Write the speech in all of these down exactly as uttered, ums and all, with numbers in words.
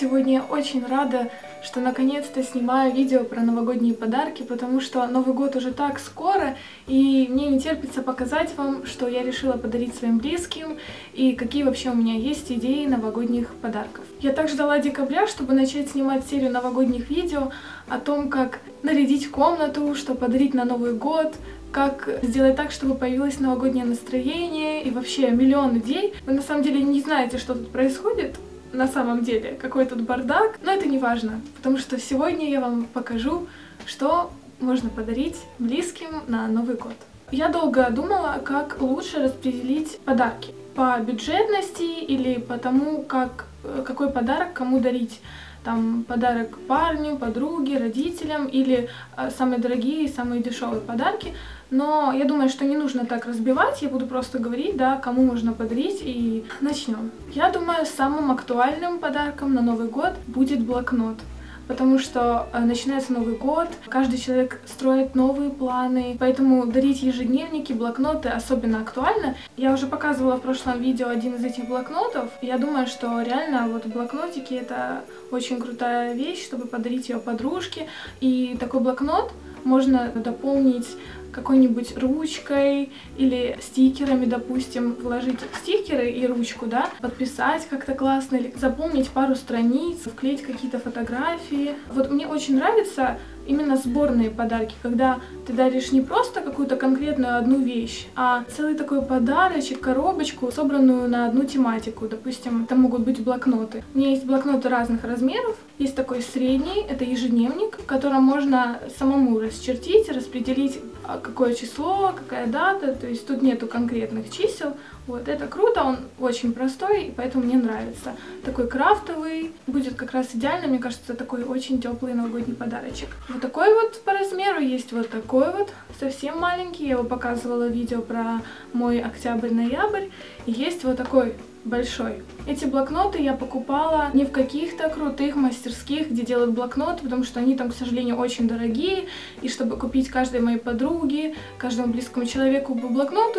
Сегодня я очень рада, что наконец-то снимаю видео про новогодние подарки, потому что Новый год уже так скоро, и мне не терпится показать вам, что я решила подарить своим близким, и какие вообще у меня есть идеи новогодних подарков. Я так ждала декабря, чтобы начать снимать серию новогодних видео о том, как нарядить комнату, что подарить на Новый год, как сделать так, чтобы появилось новогоднее настроение, и вообще миллион идей. Вы на самом деле не знаете, что тут происходит, на самом деле, какой тут бардак, но это не важно, потому что сегодня я вам покажу, что можно подарить близким на Новый год. Я долго думала, как лучше распределить подарки. По бюджетности или по тому, как, какой подарок кому дарить. Там подарок парню, подруге, родителям или э, самые дорогие и самые дешевые подарки. Но я думаю, что не нужно так разбивать, я буду просто говорить, да, кому можно подарить, и начнем. Я думаю, самым актуальным подарком на Новый год будет блокнот. Потому что э, начинается Новый год, каждый человек строит новые планы, поэтому дарить ежедневники, блокноты особенно актуально. Я уже показывала в прошлом видео один из этих блокнотов. Я думаю, что реально вот блокнотики — это очень крутая вещь, чтобы подарить ее подружке. И такой блокнот можно дополнить какой-нибудь ручкой или стикерами, допустим, вложить стикеры и ручку, да, подписать как-то классно, или заполнить пару страниц, вклеить какие-то фотографии. Вот мне очень нравится именно сборные подарки, когда ты даришь не просто какую-то конкретную одну вещь, а целый такой подарочек, коробочку, собранную на одну тематику. Допустим, это могут быть блокноты. У меня есть блокноты разных размеров. Есть такой средний, это ежедневник, в котором можно самому расчертить, распределить, какое число, какая дата, то есть тут нету конкретных чисел. Вот, это круто, он очень простой, и поэтому мне нравится. Такой крафтовый, будет как раз идеально, мне кажется, такой очень теплый новогодний подарочек. Вот такой вот по размеру, есть вот такой вот, совсем маленький, я его показывала в видео про мой октябрь-ноябрь. И есть вот такой большой. Эти блокноты я покупала не в каких-то крутых мастерских, где делают блокноты, потому что они там, к сожалению, очень дорогие. И чтобы купить каждой моей подруге, каждому близкому человеку по блокноту,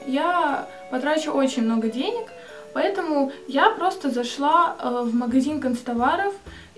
я потрачу очень много денег. Поэтому я просто зашла э, в магазин канцтоваров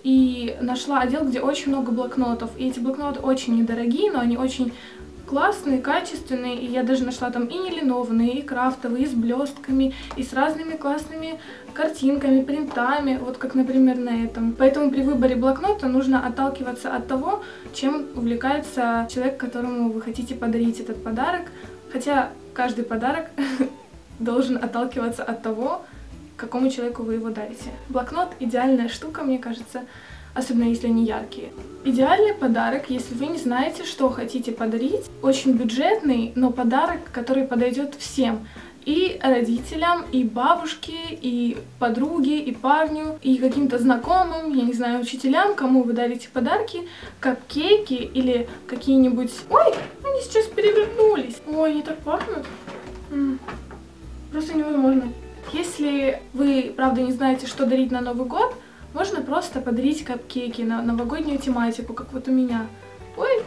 и нашла отдел, где очень много блокнотов. И эти блокноты очень недорогие, но они очень классные, качественные, и я даже нашла там и нелинованные, и крафтовые, и с блестками, и с разными классными картинками, принтами, вот как, например, на этом. Поэтому при выборе блокнота нужно отталкиваться от того, чем увлекается человек, которому вы хотите подарить этот подарок. Хотя каждый подарок должен отталкиваться от того, какому человеку вы его дарите. Блокнот — идеальная штука, мне кажется, особенно если они яркие. Идеальный подарок, если вы не знаете, что хотите подарить. Очень бюджетный, но подарок, который подойдет всем. И родителям, и бабушке, и подруге, и парню, и каким-то знакомым, я не знаю, учителям, кому вы дарите подарки, капкейки или какие-нибудь... Ой, они сейчас перевернулись. Ой, они так пахнут. М-м, просто невозможно. Если вы, правда, не знаете, что дарить на Новый год, можно просто подарить капкейки на новогоднюю тематику, как вот у меня. Ой,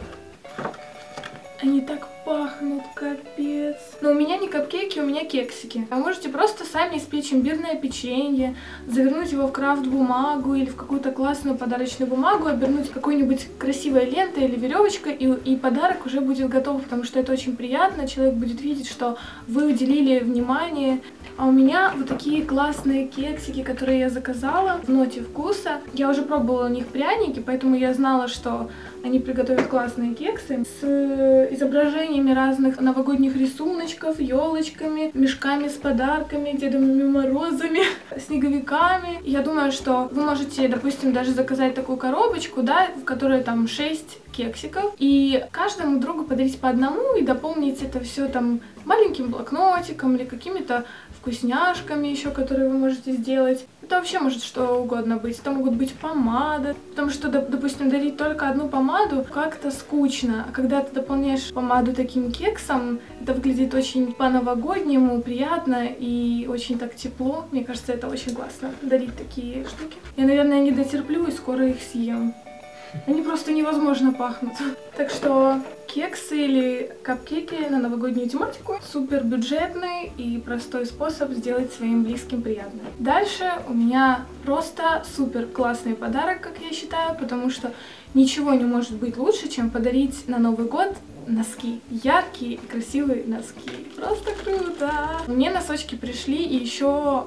они так пахнут, капец. Но у меня не капкейки, у меня кексики. Вы можете просто сами испечь имбирное печенье, завернуть его в крафт-бумагу или в какую-то классную подарочную бумагу, обернуть какой-нибудь красивой лентой или веревочкой, и, и подарок уже будет готов, потому что это очень приятно. Человек будет видеть, что вы уделили внимание. А у меня вот такие классные кексики, которые я заказала в ноте вкуса. Я уже пробовала у них пряники, поэтому я знала, что они приготовят классные кексы с изображениями разных новогодних рисуночков, елочками, мешками с подарками, Дедами Морозами, снеговиками. Я думаю, что вы можете, допустим, даже заказать такую коробочку, да, в которой там шесть кексиков, и каждому другу подарить по одному и дополнить это все там маленьким блокнотиком или какими-то вкусняшками еще, которые вы можете сделать. Это вообще может что угодно быть. Это могут быть помады, потому что, допустим, дарить только одну помаду как-то скучно. А когда ты дополняешь помаду таким кексом, это выглядит очень по-новогоднему, приятно и очень так тепло. Мне кажется, это очень классно, дарить такие штуки. Я, наверное, не дотерплю и скоро их съем. Они просто невозможно пахнут. Так что кексы или капкейки на новогоднюю тематику. Супер бюджетный и простой способ сделать своим близким приятно. Дальше у меня просто супер классный подарок, как я считаю, потому что ничего не может быть лучше, чем подарить на Новый год носки. Яркие и красивые носки. Просто круто! Мне носочки пришли и еще...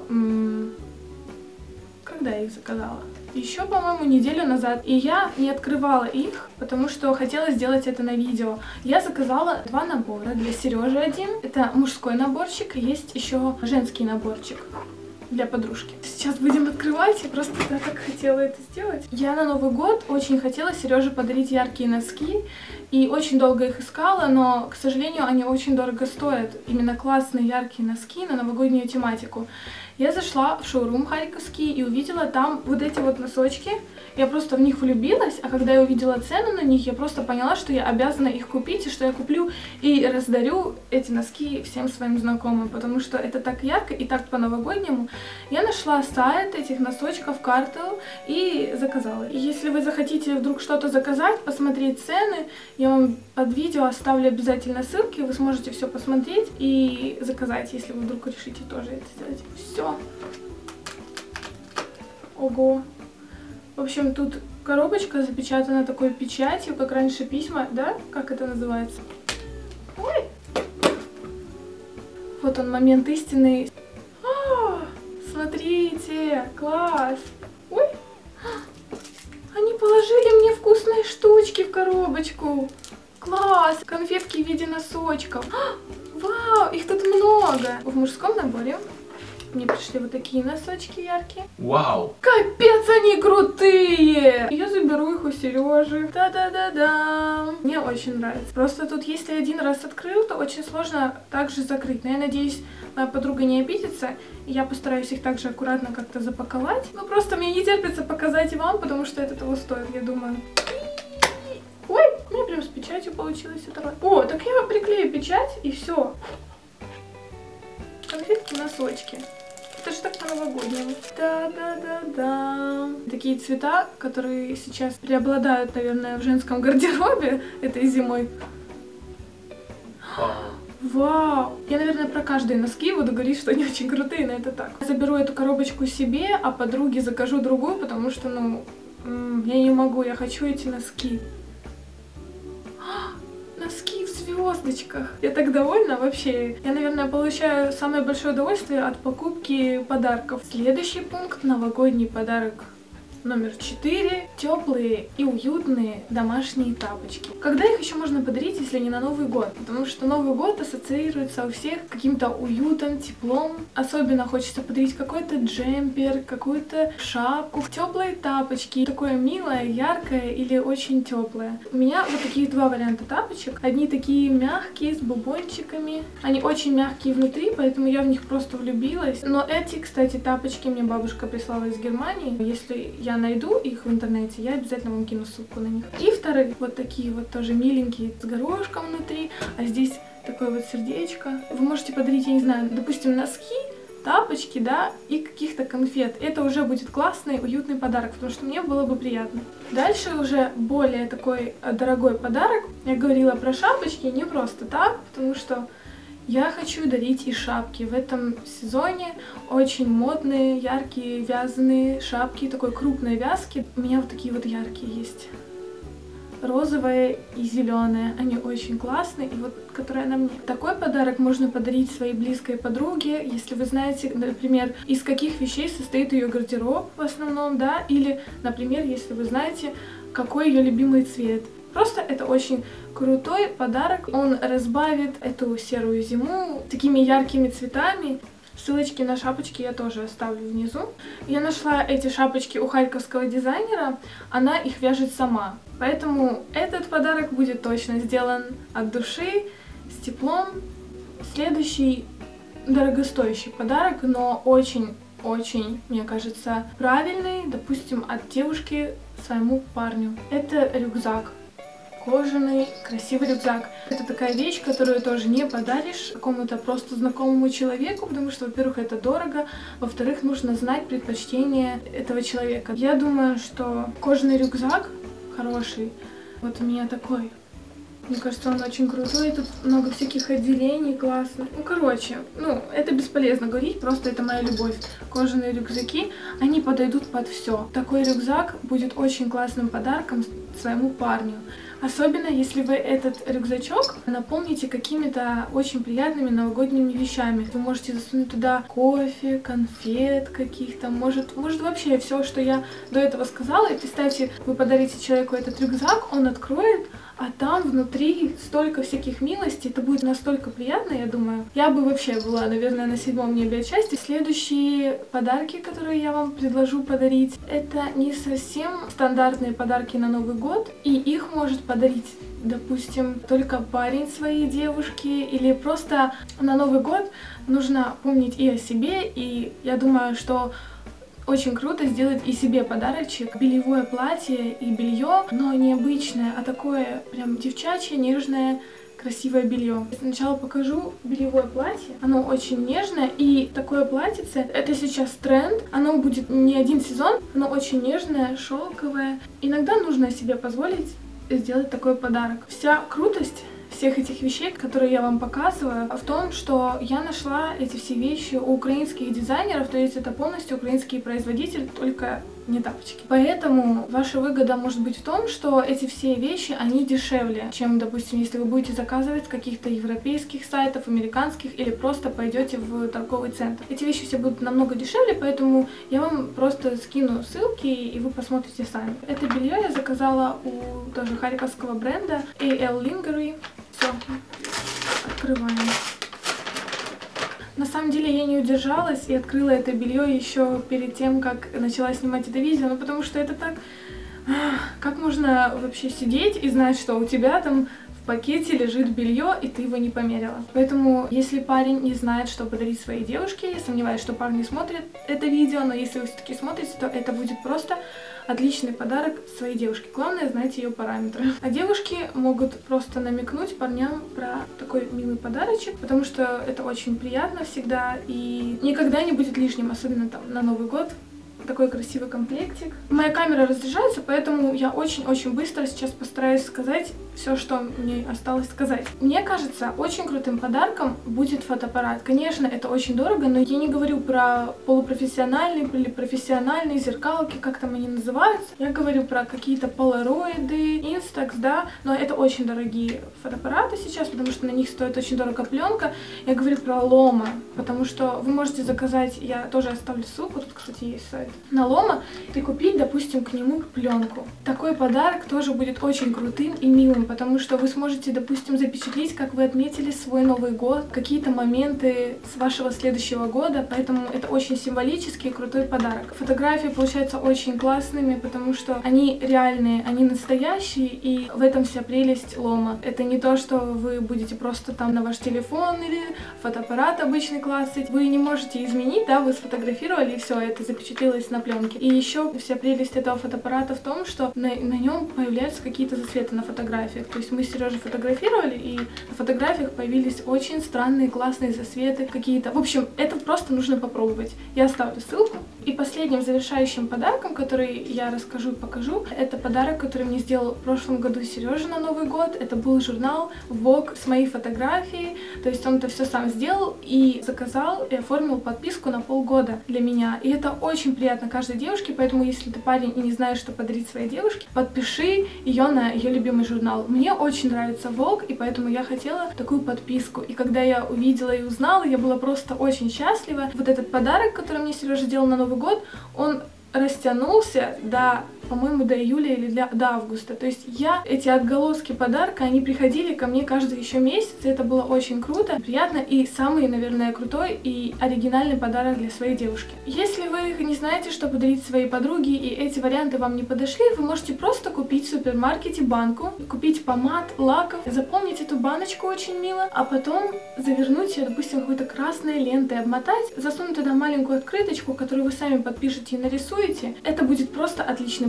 Когда я их заказала? Еще, по-моему, неделю назад. И я не открывала их, потому что хотела сделать это на видео. Я заказала два набора. Для Сережи один. Это мужской наборчик. И есть еще женский наборчик для подружки. Сейчас будем открывать. Я просто да, так хотела это сделать. Я на Новый год очень хотела Сереже подарить яркие носки. И очень долго их искала, но, к сожалению, они очень дорого стоят. Именно классные яркие носки на новогоднюю тематику. Я зашла в шоурум харьковский и увидела там вот эти вот носочки. Я просто в них влюбилась, а когда я увидела цену на них, я просто поняла, что я обязана их купить, и что я куплю и раздарю эти носки всем своим знакомым, потому что это так ярко и так по-новогоднему. Я нашла сайт этих носочков Cartel и заказала. И если вы захотите вдруг что-то заказать, посмотреть цены, я вам под видео оставлю обязательно ссылки, вы сможете все посмотреть и заказать, если вы вдруг решите тоже это сделать. Все. Ого. В общем, тут коробочка запечатана такой печатью, как раньше письма, да? Как это называется? Ой! Вот он, момент истины. А, смотрите, класс! Ой! Они положили мне вкусные штучки в коробочку. Класс! Конфетки в виде носочков. А, вау! Их тут много. В мужском наборе мне пришли вот такие носочки яркие. Вау! Капец, они крутые! Я заберу их у Сережи. Да-да-да-да. Мне очень нравится. Просто тут, если один раз открыл, то очень сложно также закрыть. Но я надеюсь, моя подруга не обидится. И я постараюсь их также аккуратно как-то запаковать. Ну, просто мне не терпится показать и вам, потому что это того стоит, я думаю. Ой, у меня прям с печатью получилось это. О, так я приклею печать и все. Конфетки, носочки. Это же так по-новогоднему. Да-да-да-да. Такие цвета, которые сейчас преобладают, наверное, в женском гардеробе этой зимой. Вау! Я, наверное, про каждые носки буду говорить, что они очень крутые, но это так. Заберу эту коробочку себе, а подруге закажу другую, потому что, ну, я не могу, я хочу эти носки. Носки в звездочках. Я так довольна вообще. Я, наверное, получаю самое большое удовольствие от покупки подарков. Следующий пункт — новогодний подарок номер четыре. Теплые и уютные домашние тапочки. Когда их еще можно подарить, если не на Новый год? Потому что Новый год ассоциируется у всех каким-то уютом, теплом. Особенно хочется подарить какой-то джемпер, какую-то шапку. Теплые тапочки. Такое милое, яркое или очень теплое. У меня вот такие два варианта тапочек. Одни такие мягкие, с бубончиками. Они очень мягкие внутри, поэтому я в них просто влюбилась. Но эти, кстати, тапочки мне бабушка прислала из Германии. Если я найду их в интернете, я обязательно вам кину ссылку на них. И вторые, вот такие вот тоже миленькие, с горошком внутри, а здесь такое вот сердечко. Вы можете подарить, я не знаю, допустим, носки, тапочки, да, и каких-то конфет. Это уже будет классный, уютный подарок, потому что мне было бы приятно. Дальше уже более такой дорогой подарок. Я говорила про шапочки не просто так, потому что я хочу дарить и шапки. В этом сезоне очень модные, яркие, вязаные шапки, такой крупной вязки. У меня вот такие вот яркие есть. Розовая и зеленая. Они очень классные. И вот, которая на мне. Такой подарок можно подарить своей близкой подруге, если вы знаете, например, из каких вещей состоит ее гардероб в основном, да, или, например, если вы знаете, какой ее любимый цвет. Просто это очень крутой подарок. Он разбавит эту серую зиму такими яркими цветами. Ссылочки на шапочки я тоже оставлю внизу. Я нашла эти шапочки у харьковского дизайнера. Она их вяжет сама. Поэтому этот подарок будет точно сделан от души, с теплом. Следующий дорогостоящий подарок, но очень-очень, мне кажется, правильный, допустим, от девушки своему парню. Это рюкзак. Кожаный, красивый рюкзак. Это такая вещь, которую тоже не подаришь какому-то просто знакомому человеку, потому что, во-первых, это дорого, во-вторых, нужно знать предпочтения этого человека. Я думаю, что кожаный рюкзак хороший. Вот у меня такой. Мне кажется, он очень крутой, тут много всяких отделений, классно. Ну, короче, ну, это бесполезно говорить, просто это моя любовь. Кожаные рюкзаки, они подойдут под все. Такой рюкзак будет очень классным подарком своему парню. Особенно, если вы этот рюкзачок наполните какими-то очень приятными новогодними вещами. Вы можете засунуть туда кофе, конфет каких-то, может, может вообще все, что я до этого сказала. И представьте, вы подарите человеку этот рюкзак, он откроет, а там внутри столько всяких милостей, это будет настолько приятно, я думаю. Я бы вообще была, наверное, на седьмом небе от счастья. Следующие подарки, которые я вам предложу подарить, это не совсем стандартные подарки на Новый год, и их может подарить, допустим, только парень своей девушке, или просто на Новый год нужно помнить и о себе, и я думаю, что очень круто сделать и себе подарочек. Бельевое платье и белье, но не обычное, а такое прям девчачье, нежное, красивое белье. Сначала покажу бельевое платье. Оно очень нежное, и такое платьице, это сейчас тренд. Оно будет не один сезон, оно очень нежное, шелковое. Иногда нужно себе позволить сделать такой подарок. Вся крутость всех этих вещей, которые я вам показываю, в том, что я нашла эти все вещи у украинских дизайнеров, то есть это полностью украинские производители, только не тапочки. Поэтому ваша выгода может быть в том, что эти все вещи, они дешевле, чем, допустим, если вы будете заказывать с каких-то европейских сайтов, американских, или просто пойдете в торговый центр. Эти вещи все будут намного дешевле, поэтому я вам просто скину ссылки, и вы посмотрите сами. Это белье я заказала у тоже харьковского бренда эй эл Lingerie. Все, открываем. На самом деле я не удержалась и открыла это белье еще перед тем, как начала снимать это видео, ну потому что это так... Как можно вообще сидеть и знать, что у тебя там в пакете лежит белье, и ты его не померила. Поэтому, если парень не знает, что подарить своей девушке, я сомневаюсь, что парни смотрят это видео, но если вы все-таки смотрите, то это будет просто отличный подарок своей девушке. Главное, знайте ее параметры. А девушки могут просто намекнуть парням про такой милый подарочек, потому что это очень приятно всегда и никогда не будет лишним, особенно там на Новый год. Такой красивый комплектик. Моя камера разряжается, поэтому я очень-очень быстро сейчас постараюсь сказать все, что мне осталось сказать. Мне кажется, очень крутым подарком будет фотоаппарат. Конечно, это очень дорого, но я не говорю про полупрофессиональные или профессиональные зеркалки, как там они называются. Я говорю про какие-то полароиды, Instax, да, но это очень дорогие фотоаппараты сейчас, потому что на них стоит очень дорого пленка. Я говорю про Loma, потому что вы можете заказать, я тоже оставлю ссылку, тут, кстати, есть сайт, на Loma, и купить, допустим, к нему пленку. Такой подарок тоже будет очень крутым и милым, потому что вы сможете, допустим, запечатлеть, как вы отметили свой Новый год, какие-то моменты с вашего следующего года, поэтому это очень символический и крутой подарок. Фотографии получаются очень классными, потому что они реальные, они настоящие, и в этом вся прелесть Loma. Это не то, что вы будете просто там на ваш телефон или фотоаппарат обычный классить. Вы не можете изменить, да, вы сфотографировали, и все, это запечатлелось на пленке. И еще вся прелесть этого фотоаппарата в том, что на, на нем появляются какие-то засветы на фотографиях. То есть мы с Сережей фотографировали, и на фотографиях появились очень странные классные засветы какие-то. В общем, это просто нужно попробовать. Я оставлю ссылку. И последним завершающим подарком, который я расскажу и покажу, это подарок, который мне сделал в прошлом году Сережа на Новый год. Это был журнал Vogue с моей фотографией. То есть он это все сам сделал и заказал и оформил подписку на полгода для меня. И это очень приятно каждой девушке, поэтому если ты парень и не знаешь, что подарить своей девушке, подпиши ее на ее любимый журнал. Мне очень нравится Vogue, и поэтому я хотела такую подписку. И когда я увидела и узнала, я была просто очень счастлива. Вот этот подарок, который мне Сережа делал на Новый год, он растянулся до, по-моему, до июля или для, до августа. То есть я, эти отголоски подарка, они приходили ко мне каждый еще месяц, и это было очень круто, приятно, и самый, наверное, крутой и оригинальный подарок для своей девушки. Если вы не знаете, что подарить своей подруге, и эти варианты вам не подошли, вы можете просто купить в супермаркете банку, купить помад, лаков, заполнить эту баночку очень мило, а потом завернуть ее, допустим, какой-то красной лентой, обмотать, засунуть туда маленькую открыточку, которую вы сами подпишете и нарисуете. Это будет просто отличный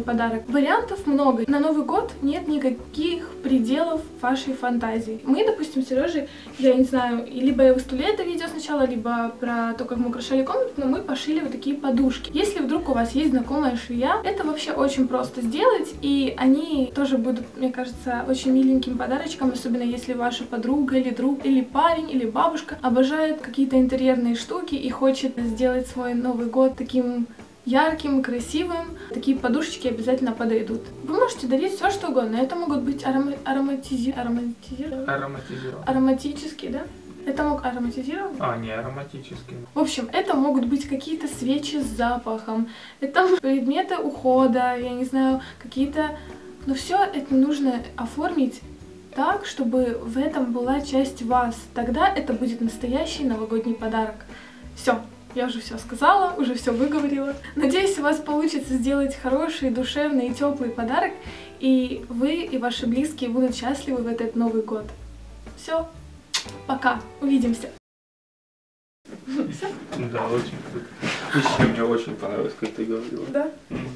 подарок. Вариантов много. На Новый год нет никаких пределов вашей фантазии. Мы, допустим, с Сережей, я не знаю, либо я выставляю это видео сначала, либо про то, как мы украшали комнату, но мы пошили вот такие подушки. Если вдруг у вас есть знакомая швея, это вообще очень просто сделать, и они тоже будут, мне кажется, очень миленьким подарочком, особенно если ваша подруга или друг, или парень, или бабушка обожает какие-то интерьерные штуки и хочет сделать свой Новый год таким ярким, красивым. Такие подушечки обязательно подойдут. Вы можете дарить все, что угодно. Это могут быть арома ароматизи... ароматизированные? Ароматизированные. Ароматические, да? Это мог ароматизировать? А, не ароматические. В общем, это могут быть какие-то свечи с запахом, это предметы ухода, я не знаю, какие-то... Но все это нужно оформить так, чтобы в этом была часть вас. Тогда это будет настоящий новогодний подарок. Все. Я уже все сказала, уже все выговорила. Надеюсь, у вас получится сделать хороший, душевный и теплый подарок, и вы и ваши близкие будут счастливы в этот Новый год. Все, пока, увидимся. Да, очень круто. Вообще, мне очень понравилось, как ты говорила. Да?